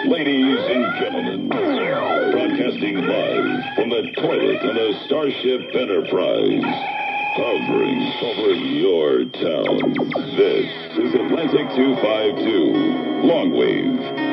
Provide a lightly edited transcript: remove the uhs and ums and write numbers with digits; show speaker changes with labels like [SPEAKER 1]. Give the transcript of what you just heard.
[SPEAKER 1] Ladies and gentlemen, broadcasting live from the toilet on the Starship Enterprise, hovering over your town. This is Atlantic 252, Longwave